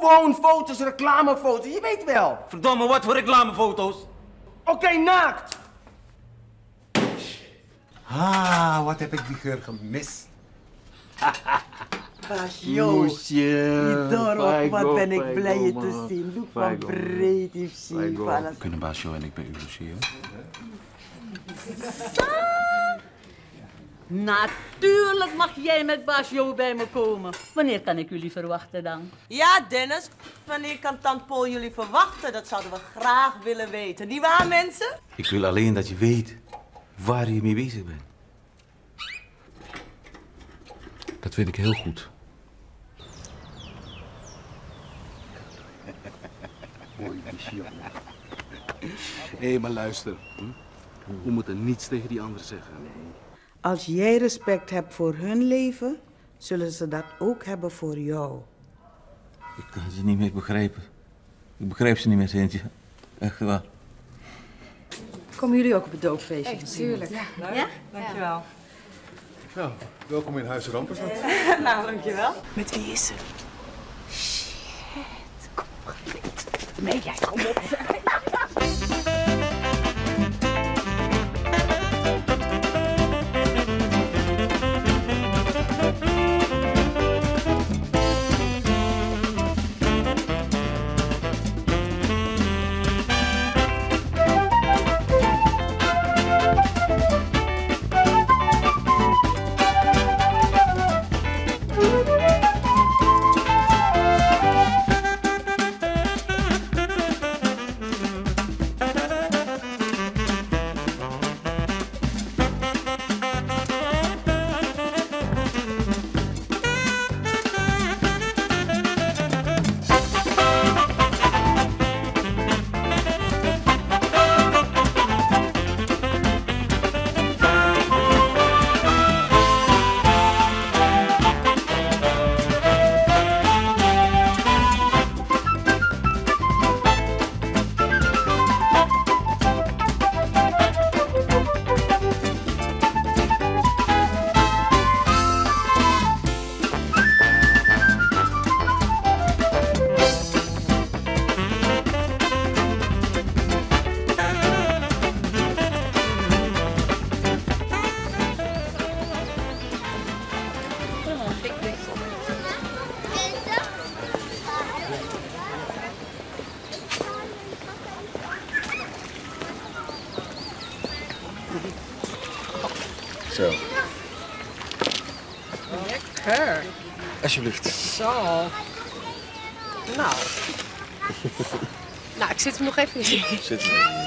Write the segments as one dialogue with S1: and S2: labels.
S1: Gewoon foto's, reclamefoto's, je weet wel.
S2: Verdomme, wat voor reclamefoto's?
S1: Oké, naakt.
S3: Ah, wat heb ik die geur gemist.
S1: Basjo, Idoro, wat ben ik blij je te zien. Doe van breed,
S4: We kunnen Basjo en ik bij u logeren.
S5: Natuurlijk mag jij met Basjo bij me komen. Wanneer kan ik jullie verwachten dan?
S6: Ja, Dennis. Wanneer kan Tant Paul jullie verwachten? Dat zouden we graag willen weten. Niet waar, mensen?
S2: Ik wil alleen dat je weet waar je mee bezig bent.
S4: Dat weet ik heel goed. Hé, maar luister. We moeten niets tegen die anderen zeggen.
S7: Als jij respect hebt voor hun leven, zullen ze dat ook hebben voor jou.
S2: Ik kan ze niet meer begrijpen. Ik begrijp ze niet meer, Sintje. Echt waar.
S8: Komen jullie ook op het doopfeestje?
S9: Tuurlijk.
S6: Ja? Dankjewel.
S3: Nou, welkom in Huis Rampersad.
S6: Nou, dankjewel.
S7: Met wie is ze?
S5: Kom op, nee, jij kom op.
S4: Zo.
S8: Lekker.
S4: Alsjeblieft.
S8: Zo. Nou. Nou, ik zit hem nog even in.
S4: Zit er.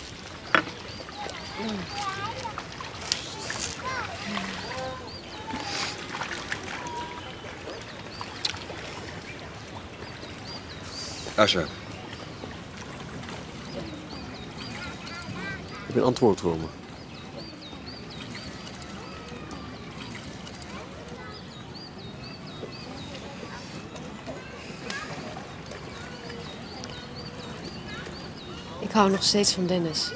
S4: Asja. Heb je een antwoord voor me?
S8: Ik hou nog steeds van Dennis.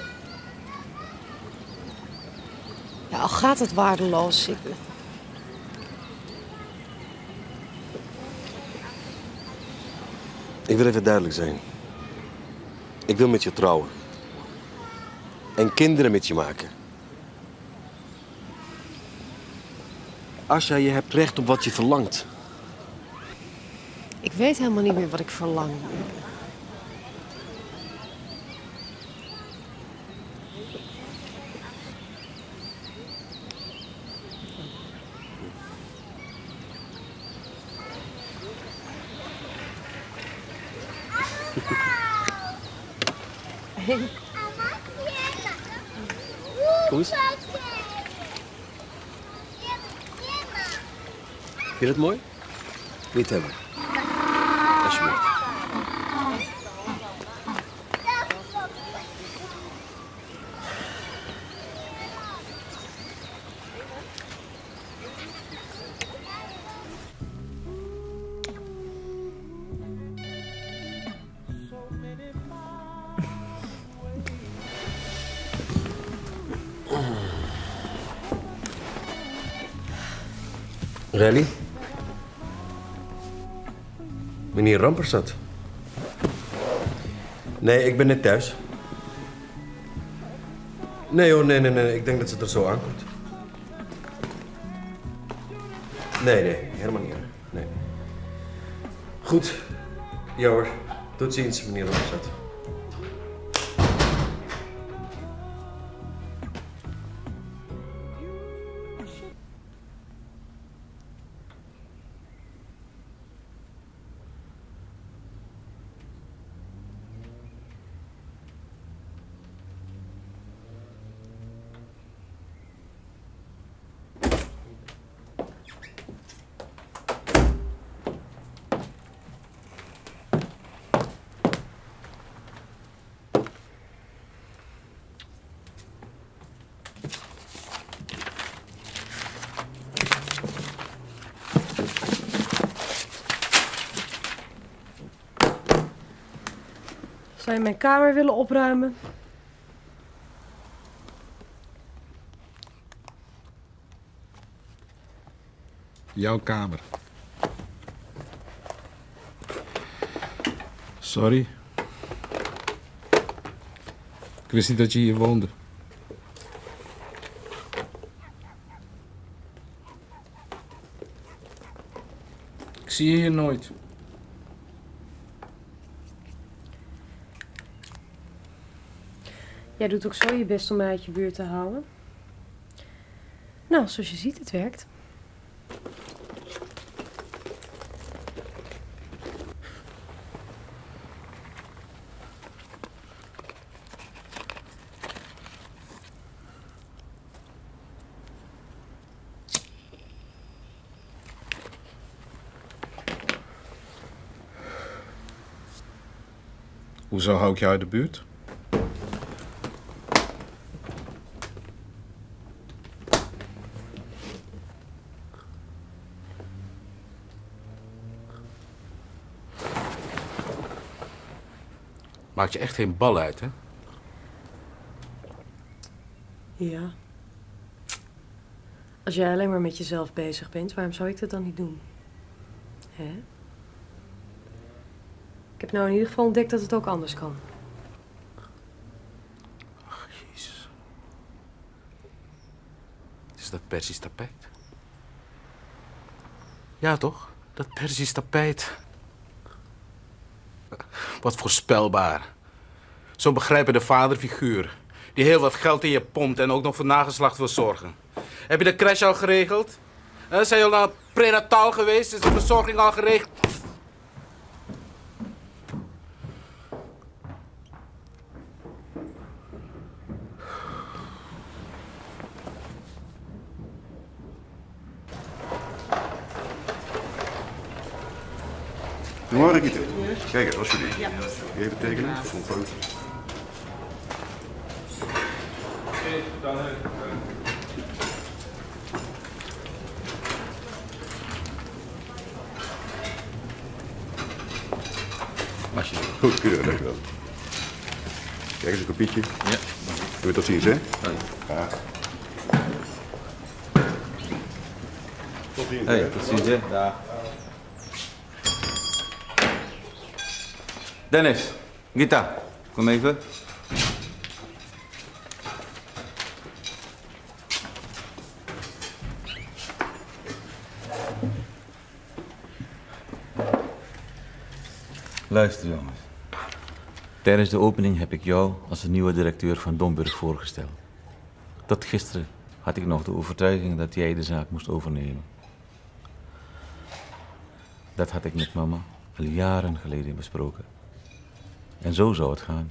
S8: Ja, al gaat het waardeloos.
S4: Ik wil even duidelijk zijn. Ik wil met je trouwen. En kinderen met je maken. Asja, je hebt recht op wat je verlangt.
S8: Ik weet helemaal niet meer wat ik verlang.
S4: Kom eens. Vind je het mooi? Niet hebben. Alsjeblieft. Rally? Meneer Rampersad. Nee, ik ben net thuis. Nee hoor, nee. Ik denk dat ze er zo aankomt. Nee, helemaal niet. Nee. Goed. Ja hoor. Tot ziens, meneer Rampersad.
S8: Zou je mijn kamer willen opruimen?
S9: Jouw kamer. Sorry. Ik wist niet dat je hier woonde. Ik zie je hier nooit.
S8: Jij doet ook zo je best om mij uit je buurt te houden. Nou, zoals je ziet, het werkt.
S9: Hoezo hou ik jou uit de buurt?
S10: Maakt je echt geen bal uit, hè?
S8: Ja. Als jij alleen maar met jezelf bezig bent, waarom zou ik dat dan niet doen? Hè? Ik heb nou in ieder geval ontdekt dat het ook anders kan.
S10: Ach, jezus. Is dat Persisch tapijt? Ja, toch? Dat Persisch tapijt. Wat voorspelbaar. Zo'n begrijpende vaderfiguur. Die heel wat geld in je pompt en ook nog voor nageslacht wil zorgen. Heb je de crash al geregeld? Zijn je al naar prenataal geweest? Is de verzorging al geregeld?
S3: Goedemorgen, Gieter. Kijk eens, alsjeblieft. Ja. Even tekenen. Voor een foto.
S2: Alsjeblieft.
S3: Goed, keurig, dankjewel. Kijk eens, een kopietje.
S2: Ja.
S3: Doe tot ziens, hè? Graag. Tot ziens,
S2: Hey,
S3: hè?
S2: tot ziens, hè. Dag. Dennis, Gita, kom even. Luister jongens. Tijdens de opening heb ik jou als de nieuwe directeur van Domburg voorgesteld. Tot gisteren had ik nog de overtuiging dat jij de zaak moest overnemen. Dat had ik met mama al jaren geleden besproken. En zo zou het gaan.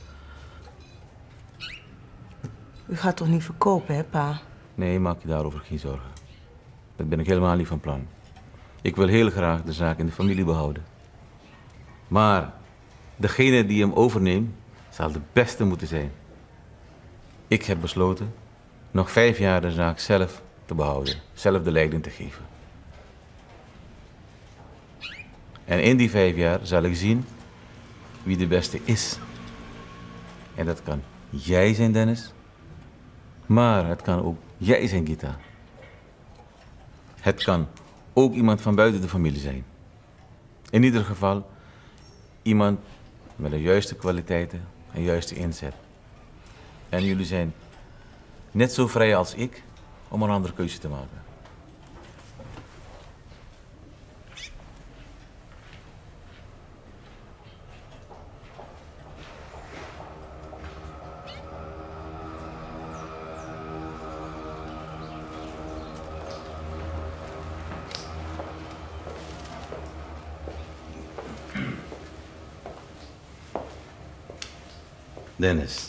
S6: U gaat toch niet verkopen, hè, pa?
S2: Nee, maak je daarover geen zorgen. Dat ben ik helemaal niet van plan. Ik wil heel graag de zaak in de familie behouden. Maar degene die hem overneemt, zal de beste moeten zijn. Ik heb besloten nog 5 jaar de zaak zelf te behouden. Zelf de leiding te geven. En in die 5 jaar zal ik zien wie de beste is. En dat kan jij zijn, Dennis. Maar het kan ook jij zijn, Gita. Het kan ook iemand van buiten de familie zijn. In ieder geval iemand met de juiste kwaliteiten en juiste inzet. En jullie zijn net zo vrij als ik om een andere keuze te maken. Dennis.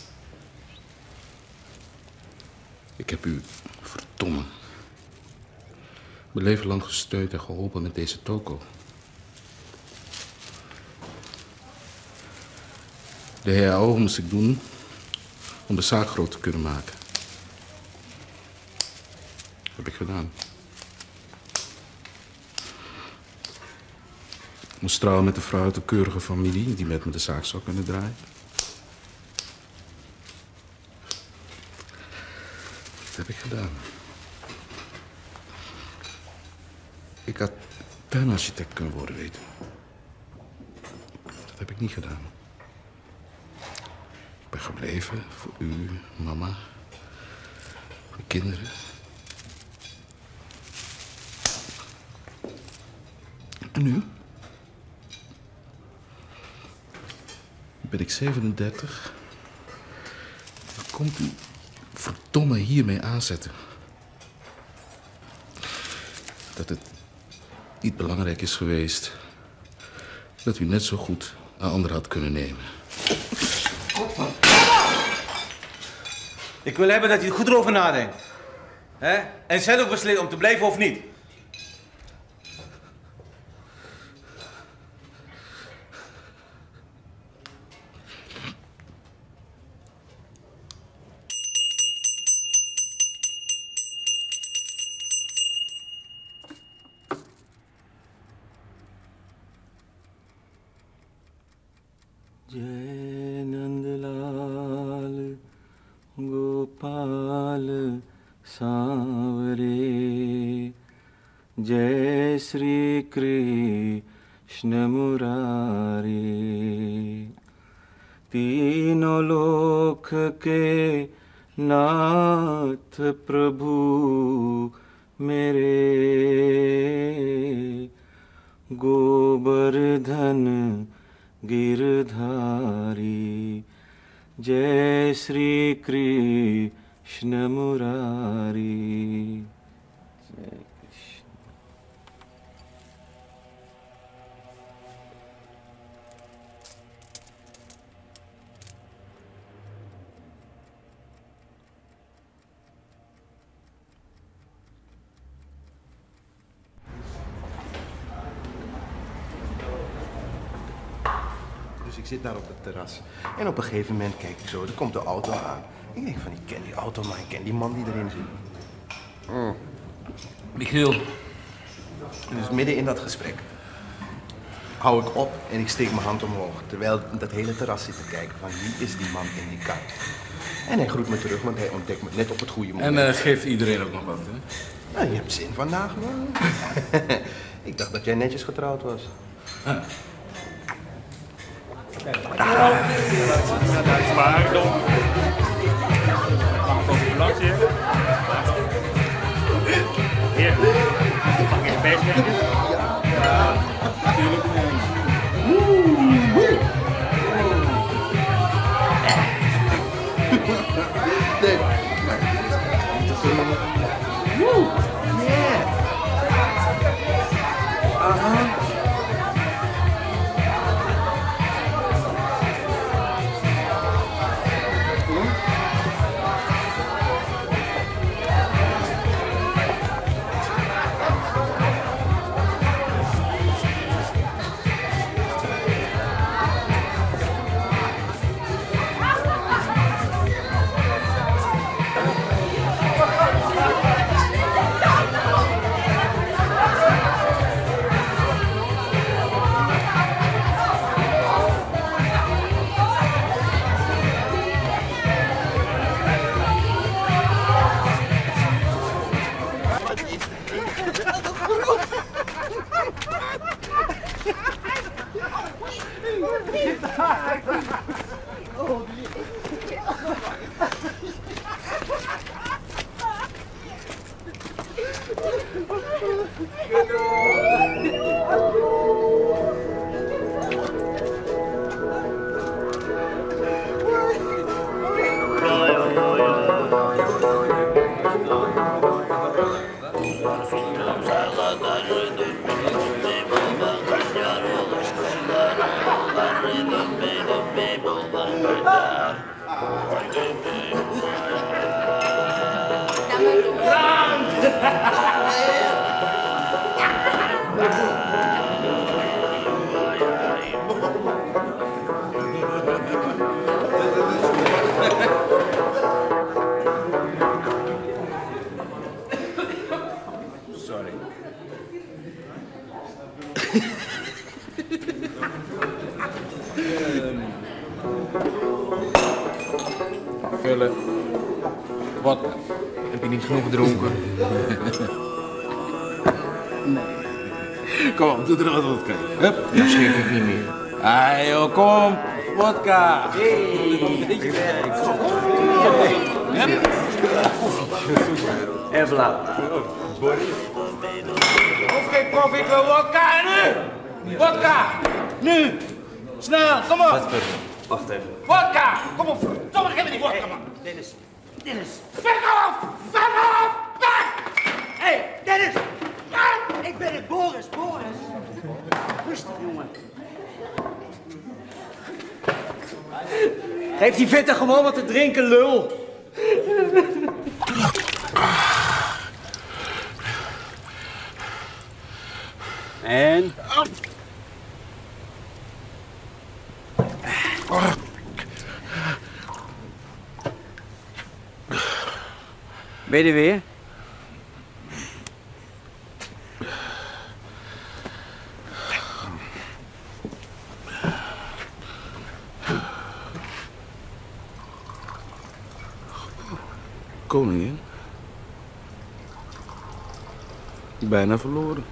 S10: Ik heb u, verdomme, mijn leven lang gesteund en geholpen met deze toko. De HAO moest ik doen om de zaak groot te kunnen maken. Dat heb ik gedaan. Ik moest trouwen met een vrouw uit een keurige familie die met me de zaak zou kunnen draaien. Dat heb ik gedaan. Ik had tuinarchitect kunnen worden, weet u. Dat heb ik niet gedaan. Ik ben gebleven voor u, mama, voor de kinderen. En nu? Ben ik 37. Dan komt u verdomme hiermee aanzetten. Dat het niet belangrijk is geweest dat u net zo goed een ander had kunnen nemen.
S2: Ik wil hebben dat je er goed over nadenkt. Hè? En zelf beslist om te blijven of niet.
S1: जय नंदलाल गोपाल सांवरे जय श्री कृष्ण मुरारी तीनों लोक के नाथ प्रभु मेरे गोवर्धन गिरधारी जय श्री कृष्ण मुरारी जय Krishna.
S11: Dus ik zit daar op het terras. En op een gegeven moment kijk ik zo, er komt de auto aan. Ik denk van, ik ken die auto, maar ik ken die man die erin zit.
S10: Michiel.
S11: En dus midden in dat gesprek hou ik op en ik steek mijn hand omhoog. Terwijl dat hele terras zit te kijken van, wie is die man in die kar? En hij groet me terug, want hij ontdekt me net op het goede moment.
S10: En geeft iedereen ook nog wat, hè?
S11: Nou, je hebt zin vandaag, man. Ik dacht dat jij netjes getrouwd was.
S12: Hier, mag ik even bijschrijven? Ja, natuurlijk.
S11: Nee. Aha. Sorry.
S9: Vullen. Wat?
S11: Heb je niet genoeg gedronken?
S2: Nee. Kom op, doe er wat vodka. Hup.
S11: Ja, schrik ik niet meer.
S2: Ah joh, kom. Vodka.
S11: En blauw.
S10: Of geen koffie, ik wil vodka nu! Vodka! Nu! Snel, kom op!
S11: Wat voor? Wacht even.
S10: Vodka! Kom op! Tom, geef me die vodka, man!
S11: Dennis.
S10: Fuck off! Fuck off! Fuck!
S13: Hé, Dennis! Ik ben het, Boris. Rustig, jongen. Geef die vette gewoon wat te drinken, lul. En? Ben je er weer?
S9: Koningin. Bijna verloren.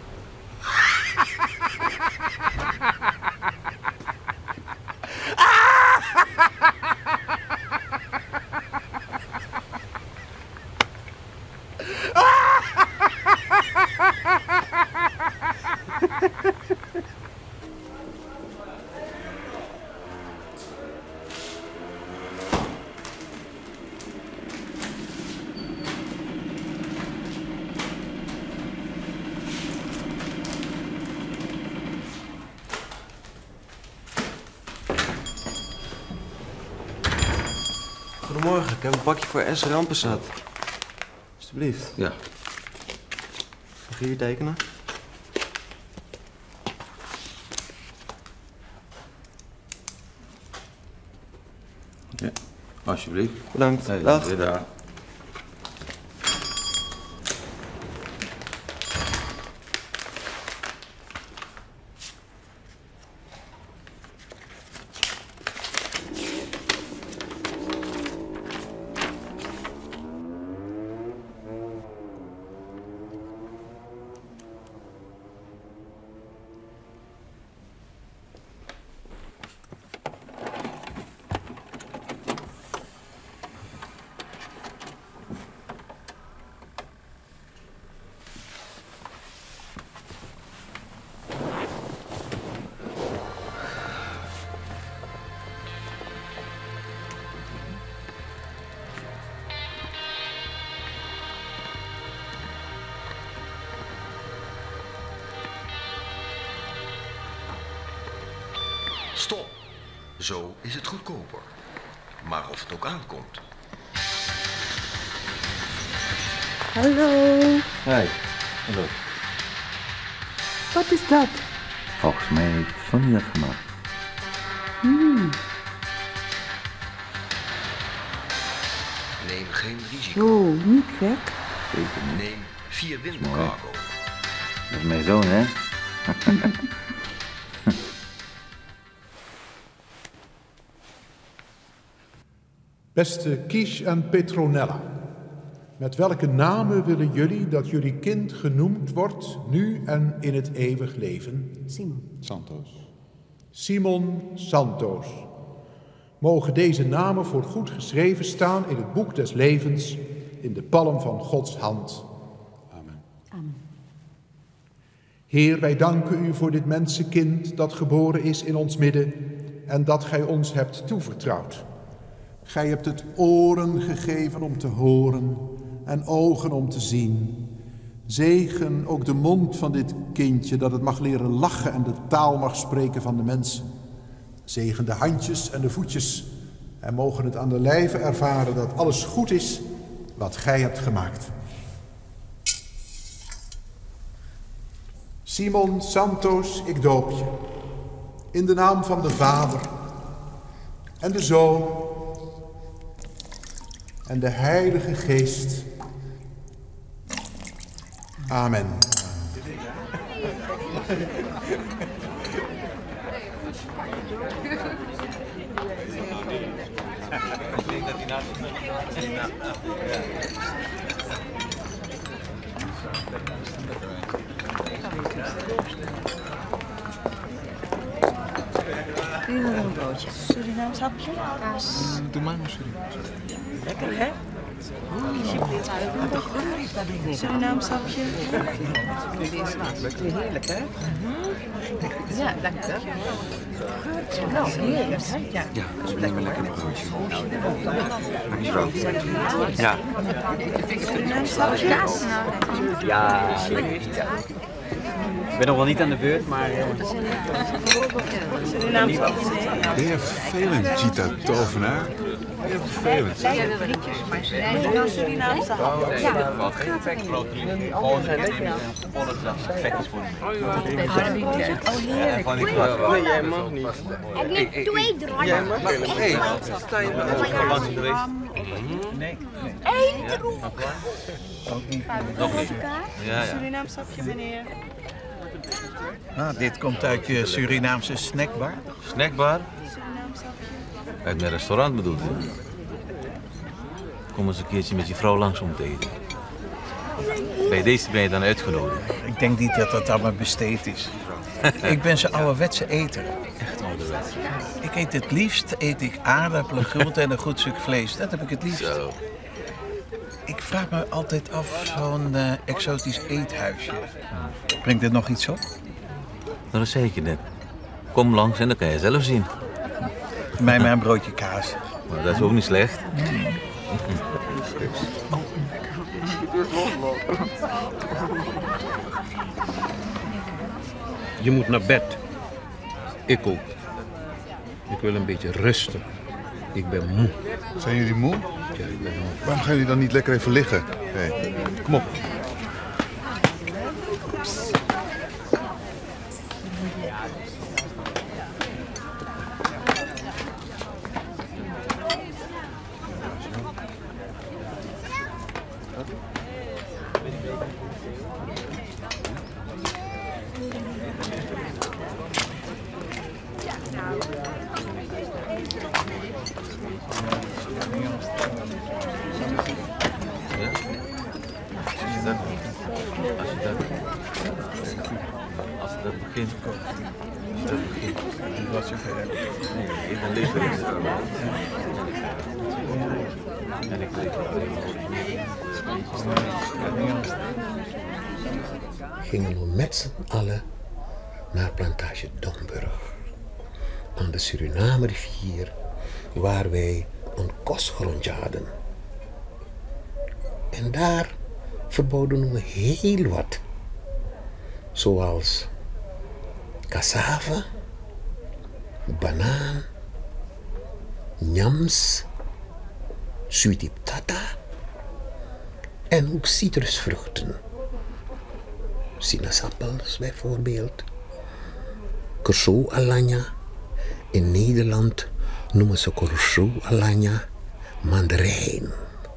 S4: Goedemorgen, ik heb een pakje voor S. Rampenstad. Alsjeblieft.
S2: Ja.
S4: Mag je hier tekenen?
S2: Ja, alsjeblieft.
S4: Bedankt.
S2: Hey,
S4: Dag.
S2: Dag.
S14: Stop. Zo is het goedkoper. Maar of het ook aankomt.
S15: Hallo.
S2: Hey, hallo.
S15: Wat is dat?
S2: Volgens mij heeft Fanny dat gemaakt.
S14: Neem geen risico.
S15: Zo, niet gek.
S2: Zeker niet.
S14: Neem 4 Wind
S2: Mooi.
S14: Cargo.
S2: Dat is mijn zoon, hè?
S16: Beste Kies en Petronella, met welke namen willen jullie dat jullie kind genoemd wordt, nu en in het eeuwig leven?
S15: Simon.
S9: Santos.
S16: Simon Santos. Mogen deze namen voorgoed geschreven staan in het boek des levens, in de palm van Gods hand.
S9: Amen.
S15: Amen.
S16: Heer, wij danken u voor dit mensenkind dat geboren is in ons midden en dat gij ons hebt toevertrouwd. Gij hebt het oren gegeven om te horen en ogen om te zien. Zegen ook de mond van dit kindje, dat het mag leren lachen en de taal mag spreken van de mensen. Zegen de handjes en de voetjes en mogen het aan de lijve ervaren dat alles goed is wat gij hebt gemaakt. Simon Santos, ik doop je. In de naam van de Vader en de Zoon en de Heilige Geest. Amen.
S15: Een broodje.
S6: Surinaams hapje?
S15: Kaas.
S9: Doe maar Surinaams.
S6: Lekker, hè? Surinaams hapje.
S15: Heerlijk, hè? Ja, lekker. Nou, heerlijk. Ja,
S14: dat is lekker dit broodje. Ja.
S6: Surinaams hapje?
S15: Kaas.
S12: Ja, lekker. Ik ben nog wel niet aan de beurt, maar...
S6: Surinaams hapje.
S3: Heel vervelend, Gita Tovenaar. Heel vervelend.
S6: Surinaamse hapje.
S15: Ja.
S2: Gewoon zijn lekker. Volle vetjes voor
S11: Nee, jij mag niet.
S17: Ik neem 2 draden.
S11: Jij mag helemaal niet.
S17: Sta je
S2: Nee.
S17: 1 droeg.
S2: Nog niet. Ja.
S6: Surinaams hapje, meneer.
S18: Ah, dit komt uit je Surinaamse snackbar?
S2: Snackbar?
S6: Surinaams hapje.
S2: Uit mijn restaurant bedoelt u? Kom eens een keertje met je vrouw langs om te eten. Bij deze ben je dan uitgenodigd.
S18: Ik denk niet dat dat aan me besteed is. Ik ben zo'n ouderwetse eter.
S2: Echt ouderwets.
S18: Ik eet het liefst aardappelen, groenten en een goed stuk vlees. Dat heb ik het liefst.
S2: Zo.
S18: Ik vraag me altijd af, zo'n exotisch eethuisje. Brengt er nog iets op?
S2: Dat zei ik je net. Kom langs en dan kan je zelf zien.
S18: Mij maar een broodje kaas.
S2: Maar dat is ook niet slecht.
S9: Je moet naar bed. Ik ook. Ik wil een beetje rusten. Ik ben moe.
S3: Zijn jullie moe?
S9: Ja, ik ben moe.
S3: Waarom gaan jullie dan niet lekker even liggen? Hey, kom op.
S2: Als dat begint.
S18: Dat is oké.
S2: Nee, dan lees ik het. En ik lees
S19: Gingen we met z'n allen naar plantage Domburg. Aan de Suriname-rivier, waar wij een kostgrondje hadden. En daar verbouwden we heel wat. Zoals cassave, banaan, yams, suitiptata en ook citrusvruchten. Sinaasappels bijvoorbeeld. Corso alanya. In Nederland noemen ze Corso alanya mandarijn.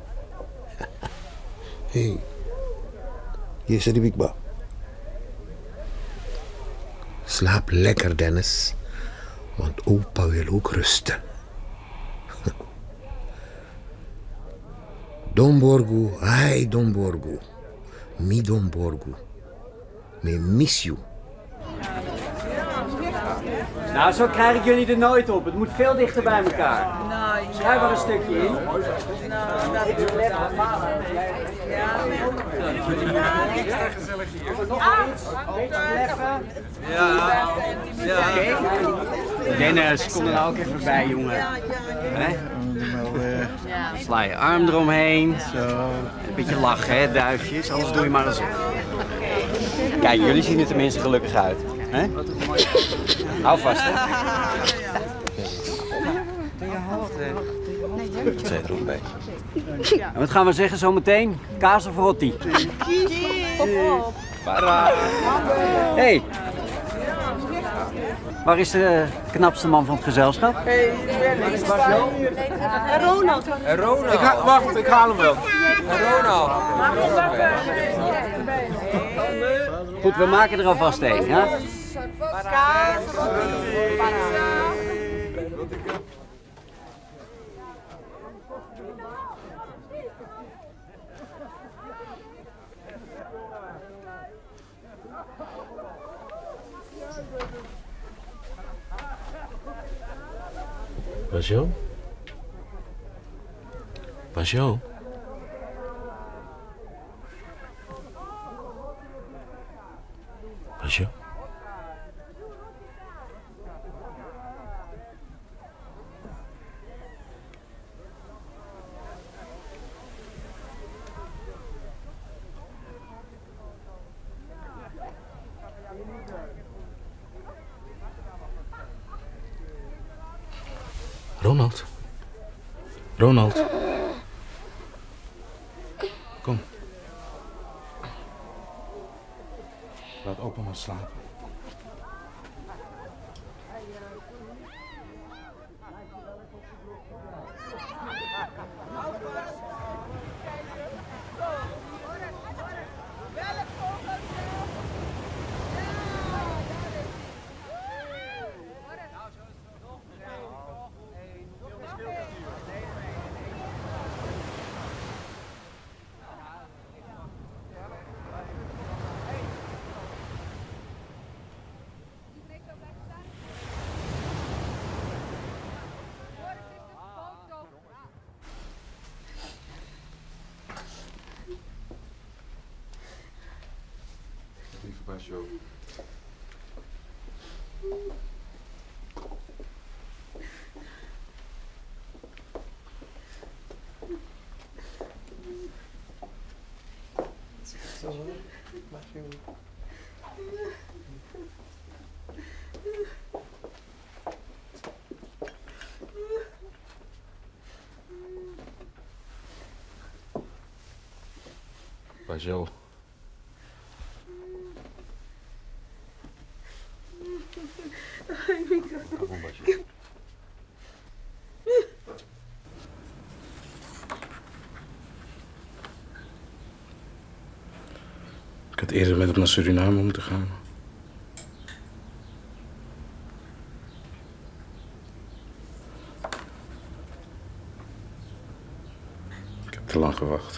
S19: Hey, hier is de bigba. Slaap lekker, Dennis, want opa wil ook rusten. Domborgu, ai Domborgu, mi Domborgu, me miss you.
S12: Nou, zo krijg ik jullie er nooit op. Het moet veel dichter bij elkaar. Schrijf maar een stukje in. Dennis, kom er nou ook even bij, jongen. Hè? Sla je arm eromheen. Zo. Een beetje lachen, hè, duifjes. Anders doe je maar eens op. Kijk, jullie zien er tenminste gelukkig uit. Hè? Hou vast, hè.
S2: Dat zei er ook bij.
S12: En wat gaan we zeggen zometeen? Kaas of rotti? Hey. Waar is de knapste man van het gezelschap?
S6: Ronald.
S10: Wacht, ik haal hem wel.
S12: Ronald. Goed, we maken er alvast een, ja?
S2: Basjo? Basjo? Basjo? Ronald? Ronald? Kom. Laat opa maar slapen. Basjo. Basjo. Ik had eerder met hem naar Suriname moeten gaan. Ik heb te lang gewacht.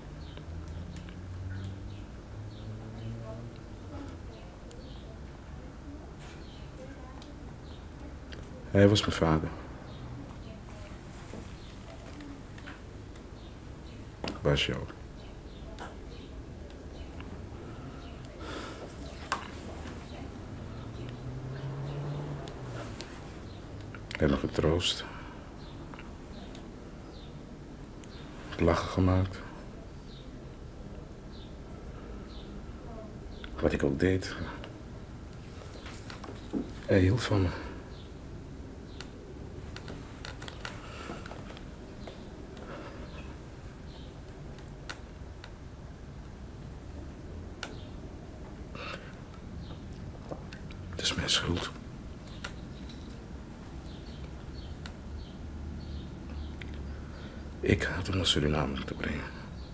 S2: Hij was mijn vader. Basjo. Ik heb me getroost. Lachen gemaakt. Wat ik ook deed. Hij hield van me. Het is mijn schuld. Ik had hem naar Suriname moeten brengen.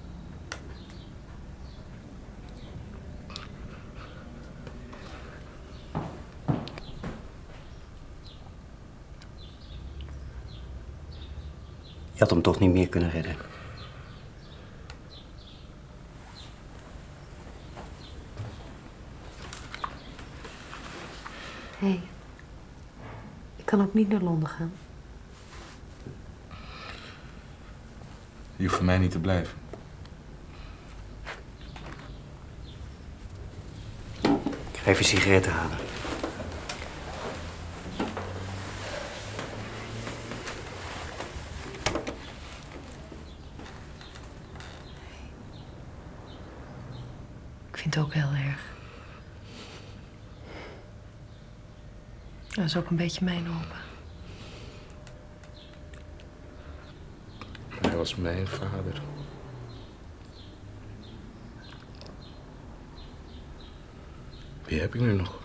S12: Je had hem toch niet meer kunnen redden.
S8: Hé, kan ook niet naar Londen gaan.
S10: Je hoeft voor mij niet te blijven.
S12: Ik ga even sigaretten halen.
S8: Ik vind het ook heel erg. Dat is ook een beetje mijn opa.
S10: Hij was mijn vader. Wie heb ik nu nog?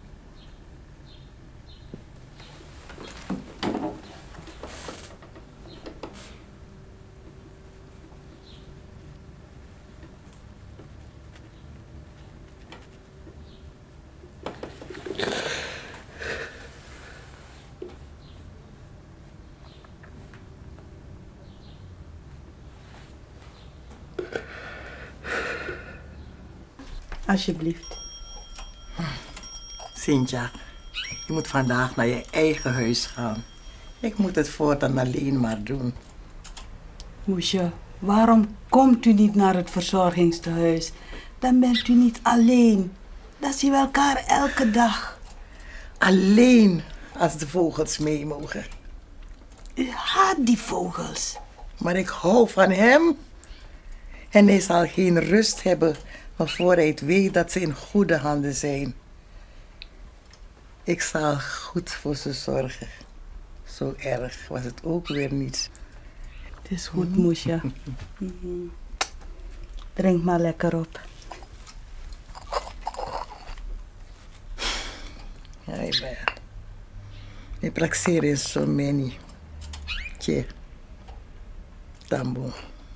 S13: Alsjeblieft. Sintja, je moet vandaag naar je eigen huis gaan. Ik moet het voortaan alleen maar doen.
S7: Moesje, waarom komt u niet naar het verzorgingstehuis? Dan bent u niet alleen. Dan zien we elkaar elke dag.
S13: Alleen als de vogels mee mogen.
S7: U haat die vogels.
S13: Maar ik hou van hem. En hij zal geen rust hebben waarvoor hij weet dat ze in goede handen zijn. Ik zal goed voor ze zorgen. Zo erg was het ook weer niet.
S7: Het is goed, Moesje. Drink maar lekker op.
S13: Ai, bem. E para que ser so many. Tje. Tá bom.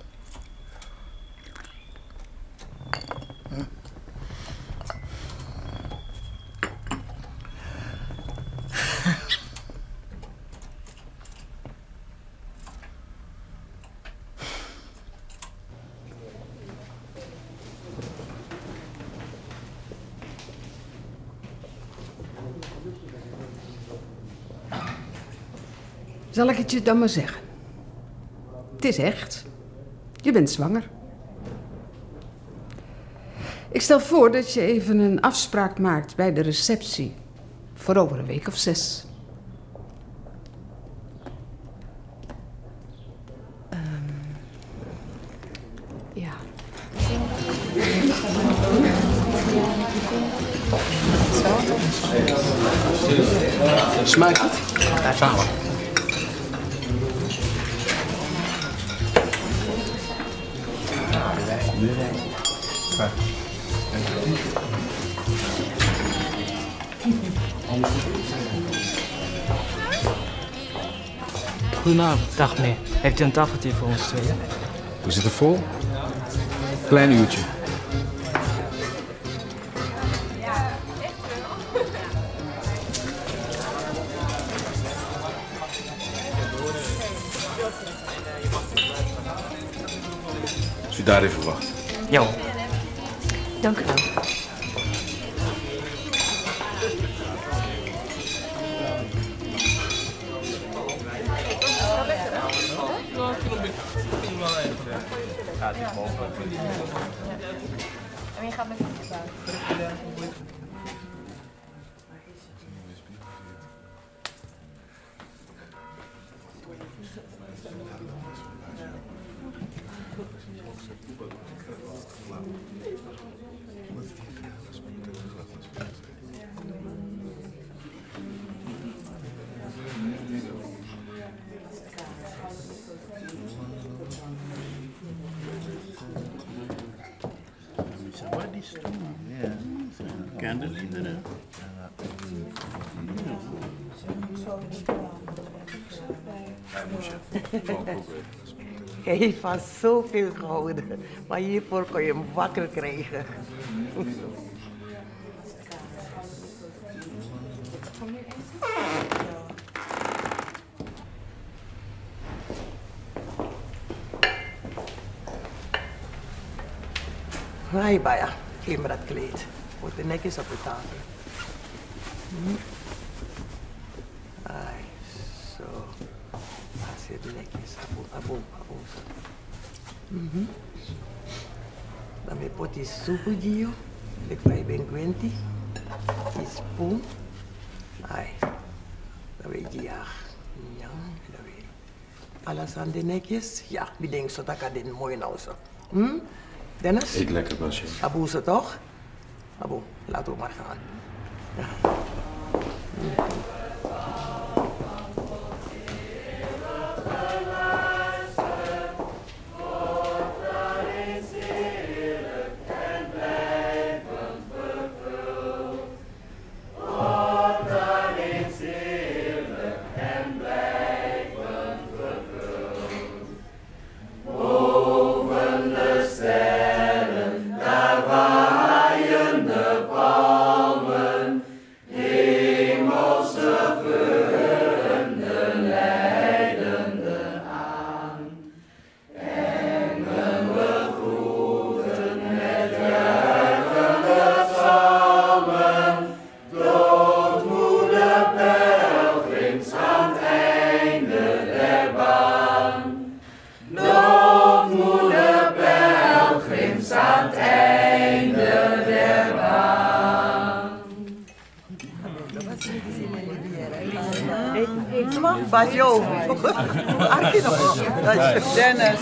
S15: Zal ik het je dan maar zeggen? Het is echt. Je bent zwanger. Ik stel voor dat je even een afspraak maakt bij de receptie. Voor over een week of 6. Ja.
S11: Smaakt het?
S10: Samen.
S20: Goedenavond. Dag meneer. Heeft u een tafeltje voor ons tweeën?
S10: We zitten vol. Klein uurtje. Als u daar even wacht.
S20: Ja.
S8: Dank u wel.
S17: En wie gaat met voetjes aan?
S13: Hij heeft van zoveel gehouden, maar hiervoor kon je hem wakker krijgen. Hai, Baya, geef me dat kleed. Wordt de netjes op de tafel. Ai. netjes. Abo. Dan mijn pot is soepel, Gio. Ik fai ben Quenti. Die spoon. Ai. Dan weet je ja. Ja, dat weet je. Alles aan de nekjes? Ja, wie denkt zo dat ik dit mooi nou zo. Dennis?
S3: Eet lekker, Basje.
S13: Abo ze toch? Abo, laten we maar gaan. Ja. Basjo. Dennis.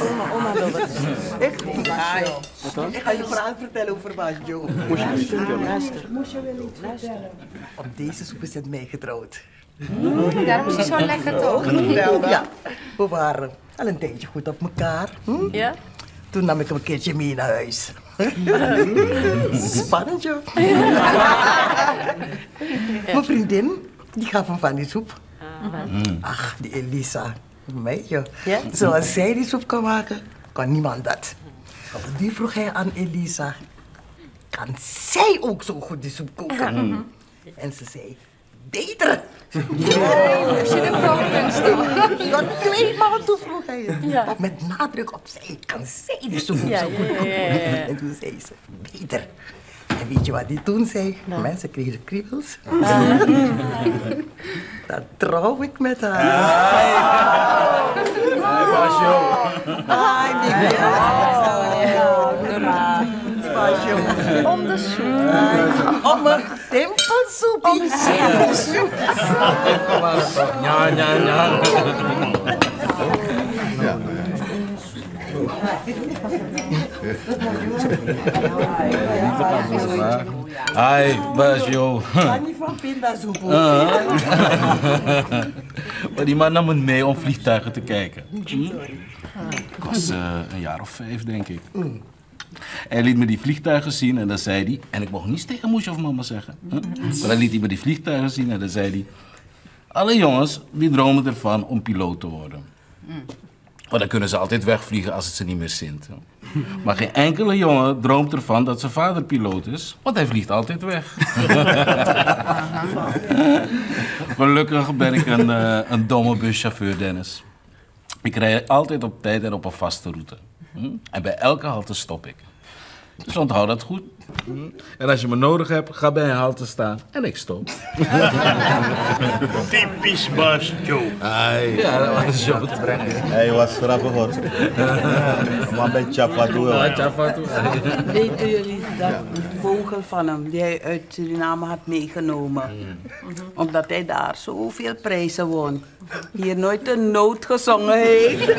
S13: Ik ga je verhaal vertellen over Basjo.
S7: Moest je wel iets vertellen?
S13: Op deze soep is het mij getrouwd.
S17: Daarom is hij zo lekker toch?
S13: Ja, we waren al een tijdje goed op elkaar.
S8: Ja?
S13: Toen nam ik hem een keertje mee naar huis. Spannend, joh. Mijn vriendin, die gaf hem van die soep. Ach, die Elisa. Mij, joh.
S8: Ja?
S13: Zoals zij die soep kan maken, kan niemand dat. Die vroeg hij aan Elisa. Kan zij ook zo goed die soep koken? En ze zei, beter.
S17: Als je de kookkunst doet.
S13: Dan 2 maal toe vroeg hij het.
S17: Ja.
S13: Met nadruk op zij. Kan zij die soep ook
S17: Ja,
S13: zo goed
S17: ja,
S13: koken?
S17: ja, ja.
S13: En toen zei ze, beter. En weet je wat die toen zei? Mensen kregen kriebels. Dan trouw ik met haar.
S18: Hi, Basjo.
S13: Hi, Basjo.
S17: Om de soep.
S13: Om mijn tempelsoep.
S17: Om de tempelsoep.
S18: Ja, ja, ja. Hi, Basjo.
S13: Ga niet van pindasoep.
S18: Maar die man nam me mee om vliegtuigen te kijken. Ik was een jaar of 5, denk ik. Hij liet me die vliegtuigen zien en dan zei hij... En ik mocht niets tegen moesje of mama zeggen. Maar dan liet hij me die vliegtuigen zien en dan zei hij... Alle jongens die dromen ervan om piloot te worden. Want dan kunnen ze altijd wegvliegen als het ze niet meer zint. Maar geen enkele jongen droomt ervan dat zijn vader piloot is, want hij vliegt altijd weg. Gelukkig ben ik een domme buschauffeur, Dennis. Ik rijd altijd op tijd en op een vaste route. En bij elke halte stop ik. Dus onthoud dat goed. En als je me nodig hebt, ga bij een halte staan en ik stop.
S21: Typisch Basjo.
S18: Ja, dat was zo te brengen.
S21: Hij was grappig hoor. Maar bij Chapatu.
S7: Weten jullie dat die vogel van hem, die hij uit Suriname had meegenomen, omdat hij daar zoveel prijzen won, hier nooit een noot gezongen heeft?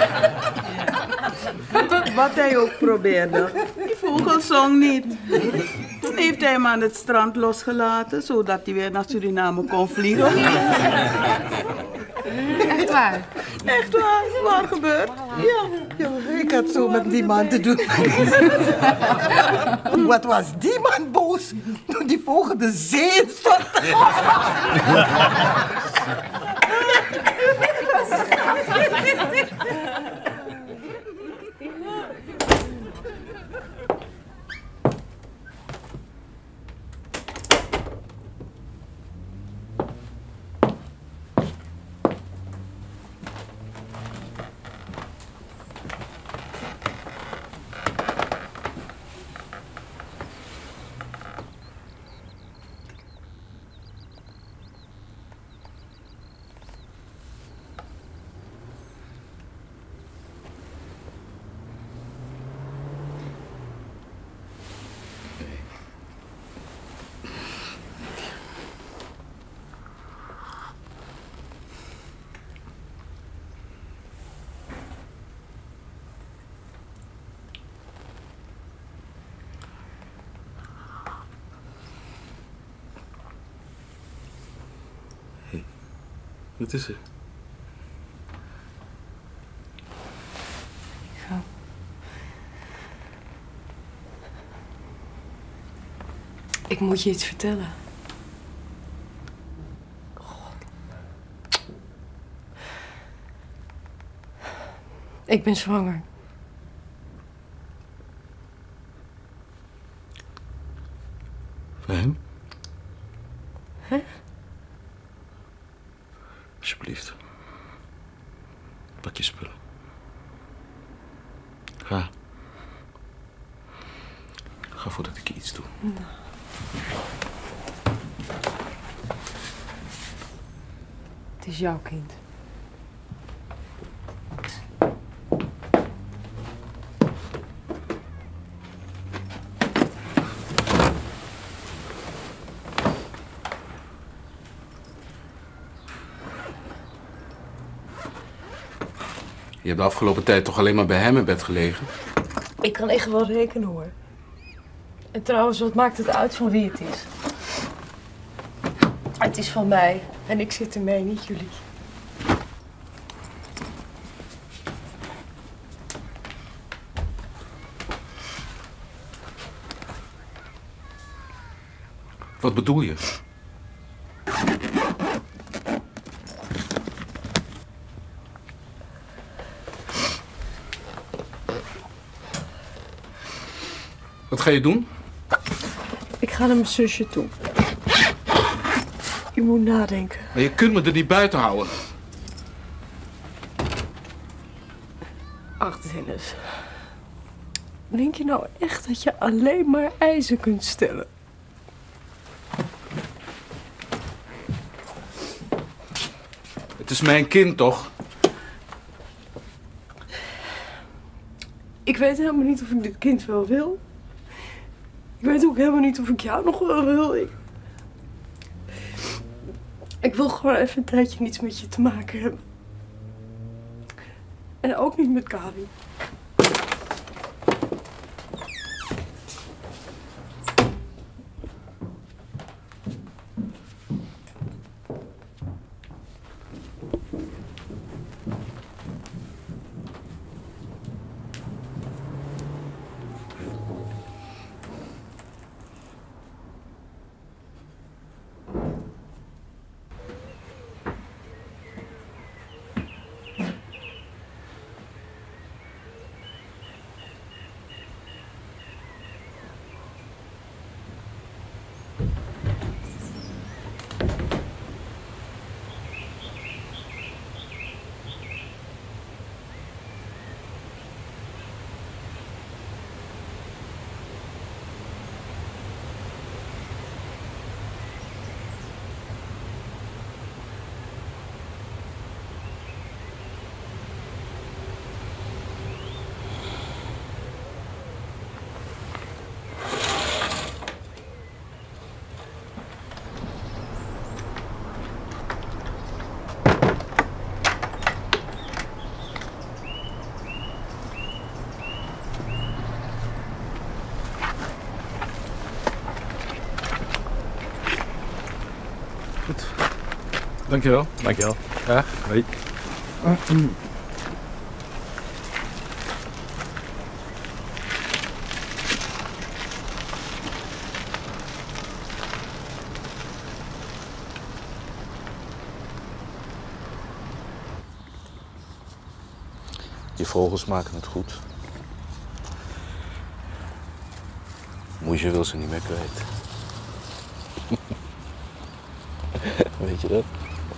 S7: Wat hij ook probeerde, die vogel zong niet. Toen heeft hij hem aan het strand losgelaten, zodat hij weer naar Suriname kon vliegen.
S17: Echt waar?
S7: Echt waar, waar gebeurt?
S13: Ja, ik had zo met die man te doen. Wat was die man boos toen die vogel de zee instortte?
S10: Wat is er?
S8: Ik moet je iets vertellen. Ik ben zwanger.
S10: Van hem?
S8: Hè?
S10: Alsjeblieft. Pak je spullen. Ga. Ga voordat ik je iets doe.
S8: Nou. Het is jouw kind.
S10: Je hebt de afgelopen tijd toch alleen maar bij hem in bed gelegen?
S8: Ik kan echt wel rekenen, hoor. En trouwens, wat maakt het uit van wie het is? Het is van mij. En ik zit ermee, niet jullie.
S10: Wat bedoel je? Wat ga je doen?
S8: Ik ga naar mijn zusje toe. Je moet nadenken.
S10: Maar je kunt me er niet buiten houden.
S8: Ach, Dennis. Denk je nou echt dat je alleen maar eisen kunt stellen?
S10: Het is mijn kind, toch?
S8: Ik weet helemaal niet of ik dit kind wel wil. Ik weet ook helemaal niet of ik jou nog wel wil. Ik wil gewoon even een tijdje niets met je te maken hebben. En ook niet met Karin.
S10: Dankjewel.
S5: Dankjewel.
S10: Ja, hoi.
S9: Je vogels maken het goed. Moesje wil ze niet meer kwijt. Weet je dat?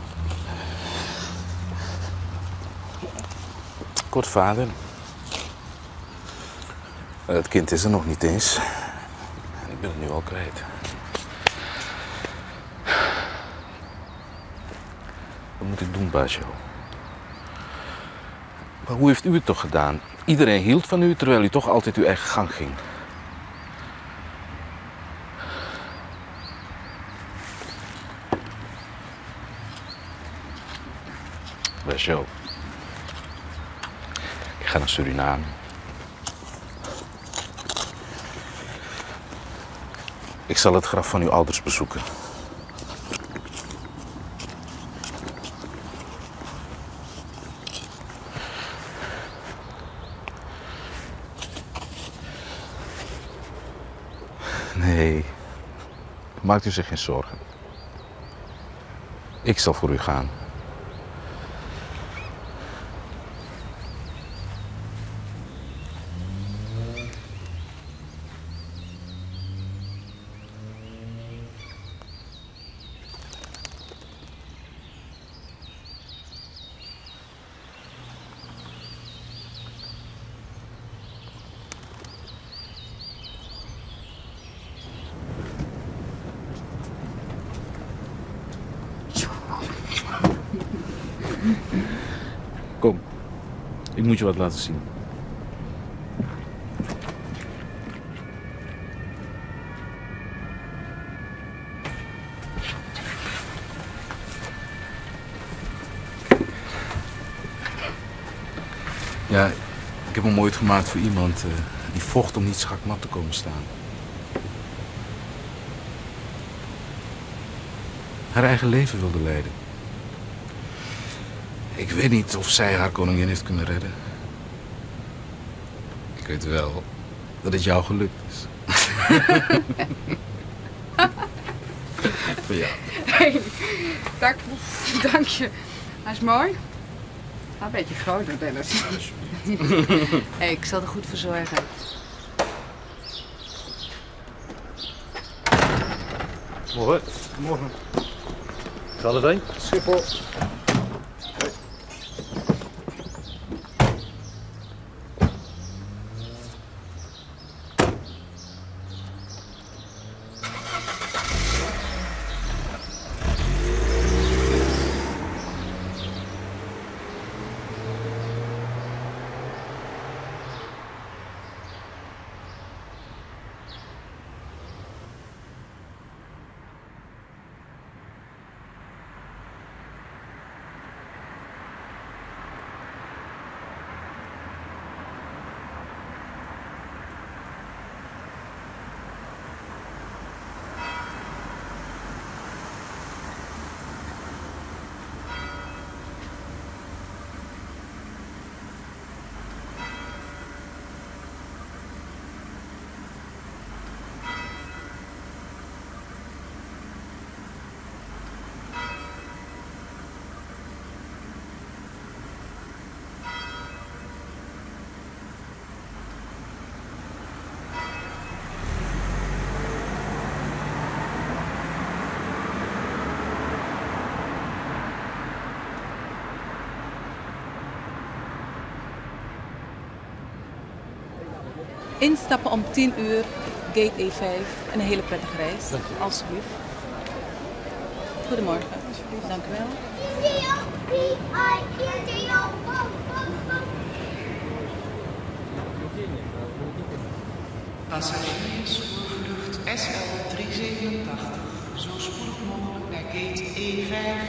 S9: Ik word vader. Het kind is er nog niet eens. En ik ben het nu al kwijt. Wat moet ik doen, baasje? Maar hoe heeft u het toch gedaan? Iedereen hield van u, terwijl u toch altijd uw eigen gang ging. Baasje, ik ga naar Suriname. Ik zal het graf van uw ouders bezoeken.
S10: Nee, maakt u zich geen zorgen. Ik zal voor u gaan. Kom, ik moet je wat laten zien. Ja, ik heb hem ooit gemaakt voor iemand die vocht om niet schakmat te komen staan. Haar eigen leven wilde leiden. Ik weet niet of zij haar koningin heeft kunnen redden. Ik weet wel dat het jou gelukt is. Voor jou.
S15: Hey, dank je. Hij is mooi. Een beetje groter, Dennis.
S17: Hey, ik zal er goed voor zorgen.
S4: Morgen. Morgen. Gaat het heen?
S11: Schiphol.
S17: Instappen om 10 uur, gate E5 en een hele prettige reis. Alsjeblieft. Goedemorgen. Dank u wel.
S5: Passagiers voor vlucht SL 387, zo spoedig mogelijk naar gate E5.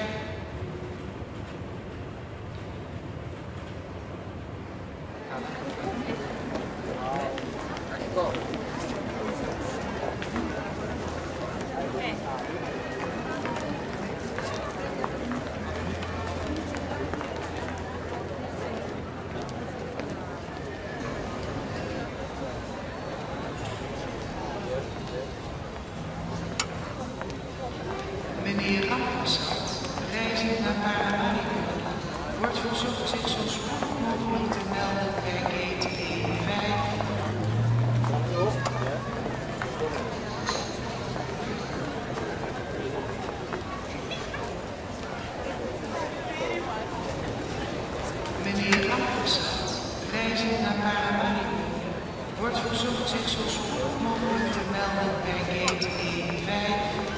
S5: Meneer Rampersat, reizend naar Paramaribo, wordt verzocht zich zo spoedig mogelijk te melden bij gate E5. Meneer Rampersat, reizend naar Paramaribo, wordt verzocht zich zo spoedig mogelijk te melden bij gate E5.